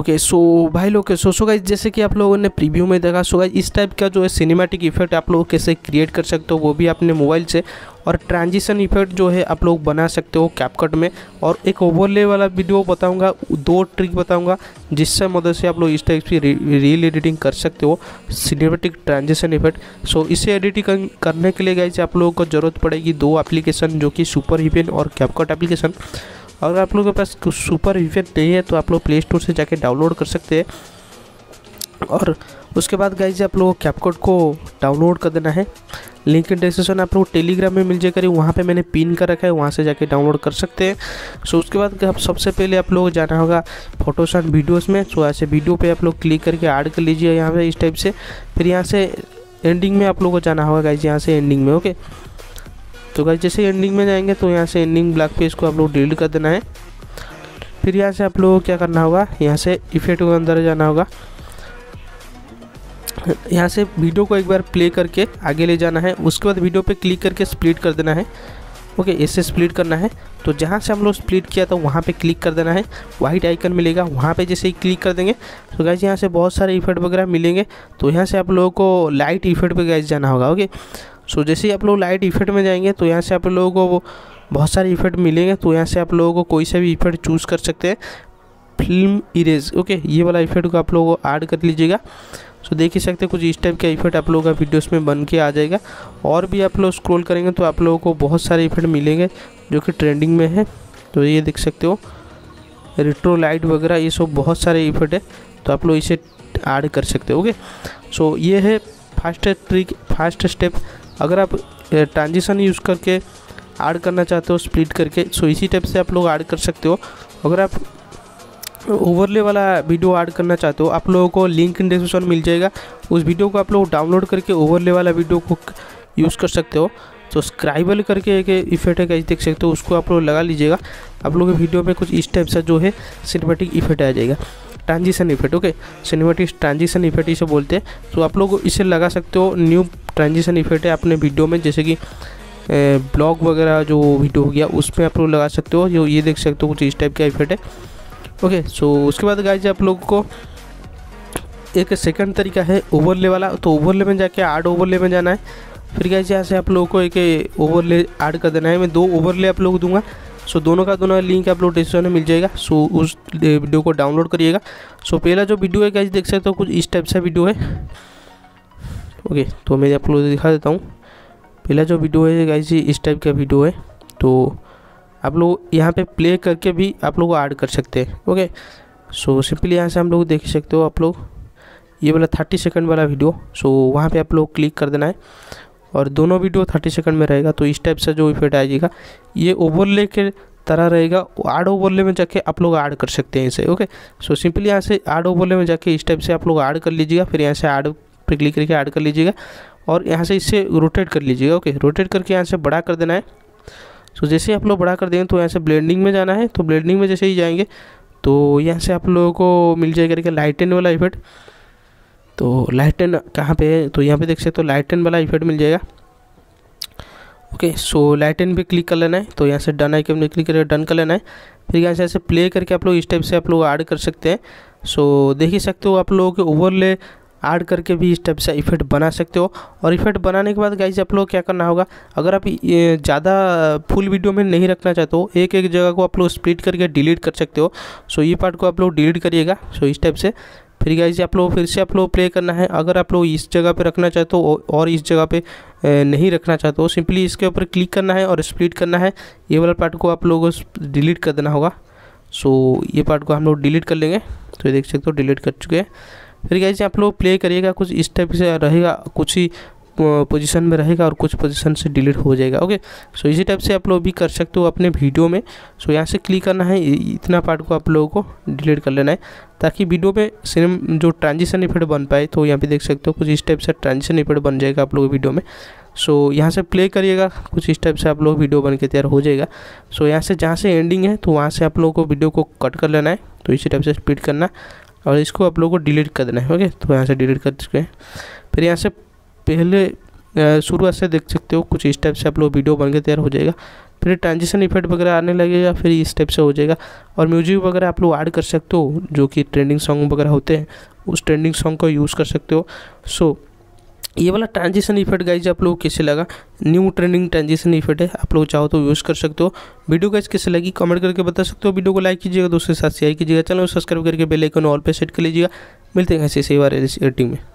Okay so भाई लोग so guys जैसे कि आप लोगों ने प्रीव्यू में देखा, सो गाइस इस टाइप का जो है सिनेमैटिक इफेक्ट आप लोग कैसे क्रिएट कर सकते हो वो भी अपने मोबाइल से, और ट्रांजिशन इफेक्ट जो है आप लोग बना सकते हो कैपकट में। और एक ओवरले वाला वीडियो बताऊंगा, 2 ट्रिक बताऊंगा जिससे मदद से आप लोग इस टाइप की रील एडिटिंग कर सकते हो, सिनेमैटिक ट्रांजिशन इफेक्ट। सो इसे एडिटिंग करने के लिए गाइस आप लोगों को ज़रूरत पड़ेगी 2 एप्लीकेशन, जो कि सुपर वीपीएन और कैपकट एप्लीकेशन। अगर आप लोगों के पास सुपर वीपीएन नहीं है तो आप लोग प्ले स्टोर से जाके डाउनलोड कर सकते हैं। और उसके बाद गाइस आप लोगों को कैपकट को डाउनलोड कर देना है। लिंक इन डिस्क्रिप्शन आप लोग टेलीग्राम में मिल जाएगा, वहाँ पे मैंने पिन कर रखा है, वहाँ से जाके डाउनलोड कर सकते हैं। सो उसके बाद आप सबसे पहले आप लोग जाना होगा फोटोशॉप वीडियोस में। सो ऐसे वीडियो पे आप लोग क्लिक करके ऐड कर लीजिए यहाँ पे इस टाइप से। फिर यहाँ से एंडिंग में आप लोगों को जाना होगा गाइस, यहाँ से एंडिंग में। ओके तो गाइस जैसे एंडिंग में जाएंगे तो यहाँ से एंडिंग ब्लैक पेज को आप लोग डिलीट कर देना है। फिर यहाँ से आप लोगों को क्या करना होगा, यहाँ से इफेक्ट के अंदर जाना होगा, यहाँ से वीडियो को एक बार प्ले करके आगे ले जाना है। उसके बाद वीडियो पे क्लिक करके स्प्लिट कर देना है। ओके ऐसे स्प्लिट करना है। तो जहाँ से हम लोग स्प्लिट किया था वहाँ पे क्लिक कर देना है, वाइट आइकन मिलेगा, वहाँ पे जैसे ही क्लिक कर देंगे तो गाइस यहाँ से बहुत सारे इफेक्ट वगैरह मिलेंगे। तो यहाँ से आप लोगों को लाइट इफेक्ट पे गाइस जाना होगा। ओके सो जैसे ही आप लोग लाइट इफेक्ट में जाएंगे तो यहाँ से आप लोगों को बहुत सारे इफेक्ट मिलेंगे। तो यहाँ से आप लोगों को कोई सा भी इफेक्ट चूज़ कर सकते हैं। फिल्म इरेज, ओके ये वाला इफेक्ट को आप लोगों को ऐड कर लीजिएगा। सो देख ही सकते हैं कुछ इस टाइप का इफेक्ट आप लोगों का वीडियोस में बन के आ जाएगा। और भी आप लोग स्क्रॉल करेंगे तो आप लोगों को बहुत सारे इफेक्ट मिलेंगे जो कि ट्रेंडिंग में है। तो ये देख सकते हो रेट्रो लाइट वगैरह, ये सब बहुत सारे इफेक्ट है, तो आप लोग इसे ऐड कर सकते हो। ओके सो ये है फर्स्ट ट्रिक, फर्स्ट स्टेप। अगर आप ट्रांजिशन यूज़ करके ऐड करना चाहते हो स्प्लिट करके, सो इसी टाइप से आप लोग ऐड कर सकते हो। अगर आप ओवरले वाला वीडियो ऐड करना चाहते हो, आप लोगों को लिंक इन डिस्क्रिप्शन मिल जाएगा, उस वीडियो को आप लोग डाउनलोड करके ओवरले वाला वीडियो को यूज़ कर सकते हो। तो स्क्राइबल करके एक इफेक्ट है गाइस, देख सकते हो, उसको आप लोग लगा लीजिएगा। आप लोगों के वीडियो में कुछ इस टाइप से जो है सिनेमैटिक इफेक्ट आ जाएगा, transition effect. Okay cinematic transition effect इसे बोलते हैं। तो आप लोग इसे लगा सकते हो, न्यू ट्रांजिशन इफेक्ट है अपने वीडियो में, जैसे कि ब्लॉग वगैरह जो वीडियो हो गया उसमें आप लोग लगा सकते हो। ये देख सकते हो कुछ इस टाइप का इफेक्ट है। ओके सो उसके बाद गाइस आप लोगों को एक सेकंड तरीका है ओवरले वाला। तो ओवरले में जाके ऐड ओवरले में जाना है। फिर गाइस यहाँ से आप लोगों को एक ओवरले ऐड कर देना है। मैं 2 ओवरले आप लोगों को दूंगा। सो दोनों का दोनों लिंक आप लोग डिस्क्रिप्शन में मिल जाएगा। सो उस वीडियो को डाउनलोड करिएगा। सो पहला जो वीडियो है गाइस देख सकते हो कुछ इस टाइप से वीडियो है। ओके तो मैं आप लोगों को दिखा देता हूँ। पहला जो वीडियो है गाइस इस टाइप का वीडियो है। तो आप लोग यहाँ पे प्ले करके भी आप लोग ऐड कर सकते हैं। ओके सो सिंपली यहाँ से हम लोग देख सकते हो आप लोग ये वाला 30 सेकंड वाला वीडियो। सो वहाँ पे आप लोग क्लिक कर देना है और दोनों वीडियो 30 सेकंड में रहेगा। तो इस टाइप से जो इफेक्ट आ जाएगा ये ओवरले के तरह रहेगा। ऐड ओवरले में जाके आप लोग ऐड कर सकते हैं इसे। ओके सो सिंपली यहाँ से ऐड ओवरले में जाके इस टाइप से आप लोग ऐड कर लीजिएगा। फिर यहाँ से ऐड पे क्लिक करके ऐड कर लीजिएगा और यहाँ से इसे रोटेट कर लीजिएगा। ओके रोटेट करके यहाँ से बड़ा कर देना है। सो जैसे आप लोग बड़ा कर देंगे तो यहाँ से ब्लेंडिंग में जाना है। तो ब्लेंडिंग में जैसे ही जाएंगे तो यहाँ से आप लोगों को मिल जाएगा करके लाइटन वाला इफेक्ट। तो लाइटन कहाँ पे है, तो यहाँ पे देख सकते हो लाइटन वाला इफेक्ट मिल जाएगा। ओके सो लाइटन पे क्लिक कर लेना है। तो यहाँ से डन आइकन में क्लिक करके डन कर लेना है। फिर यहाँ से ऐसे प्ले करके आप लोग इस टाइप से आप लोग ऐड कर सकते हैं। सो देख ही सकते हो आप लोगों के ओवरले ऐड करके भी इस टाइप से इफेक्ट बना सकते हो। और इफेक्ट बनाने के बाद गाइस आप लोग क्या करना होगा, अगर आप ये ज़्यादा फुल वीडियो में नहीं रखना चाहते हो, एक एक जगह को आप लोग स्प्लिट करके डिलीट कर सकते हो। सो ये पार्ट को आप लोग डिलीट करिएगा। सो इस टाइप से फिर गाइस आप लोग फिर से आप लोग प्ले करना है। अगर आप लोग इस जगह पे रखना चाहते हो और इस जगह पे नहीं रखना चाहते हो, सिंपली इसके ऊपर क्लिक करना है और स्प्लिट करना है। ये वाला पार्ट को आप लोगों को डिलीट कर देना होगा। सो ये पार्ट को हम लोग डिलीट कर लेंगे। तो ये देख सकते हो डिलीट कर चुके हैं। फिर गाइस आप लोग प्ले करिएगा, कुछ इस टाइप से रहेगा, कुछ ही पोजीशन में रहेगा और कुछ पोजीशन से डिलीट हो जाएगा। ओके सो इसी टाइप से आप लोग भी कर सकते हो अपने वीडियो में। सो यहाँ से क्लिक करना है, इतना पार्ट को आप लोगों को डिलीट कर लेना है ताकि वीडियो में जो ट्रांजिशन इफेक्ट बन पाए। तो यहाँ पे देख सकते हो कुछ इस टाइप से ट्रांजिशन इफेक्ट बन जाएगा आप लोगों के वीडियो में। सो यहाँ से प्ले करिएगा, कुछ इस टाइप से आप लोग वीडियो बन के तैयार हो जाएगा। सो यहाँ से जहाँ से एंडिंग है तो वहाँ से आप लोगों को वीडियो को कट कर लेना है। तो इसी टाइप से स्पीड करना और इसको आप लोगों को डिलीट कर देना है। ओके तो यहाँ से डिलीट कर चुके हैं। फिर यहाँ से पहले शुरुआत से देख सकते हो कुछ इस टाइप से आप लोग वीडियो बन के तैयार हो जाएगा। फिर ट्रांजिशन इफेक्ट वगैरह आने लगेगा, फिर इस टाइप से हो जाएगा। और म्यूजिक वगैरह आप लोग ऐड कर सकते हो, जो कि ट्रेंडिंग सॉन्ग वगैरह होते हैं उस ट्रेंडिंग सॉन्ग को यूज़ कर सकते हो। सो ये वाला ट्रांजिशन इफेक्ट गाइज आप लोग कैसे लगा, न्यू ट्रेंडिंग ट्रांजिशन इफेक्ट है, आप लोग चाहो तो यूज़ कर सकते हो। वीडियो गाइज कैसे लगी कमेंट करके बता सकते हो। वीडियो को लाइक कीजिएगा, दोस्तों के साथ शेयर कीजिएगा, चैनल को सब्सक्राइब करके बेल आइकन ऑल पे सेट कर लीजिएगा। मिलते हैं ऐसे सेवा एडिटिंग में।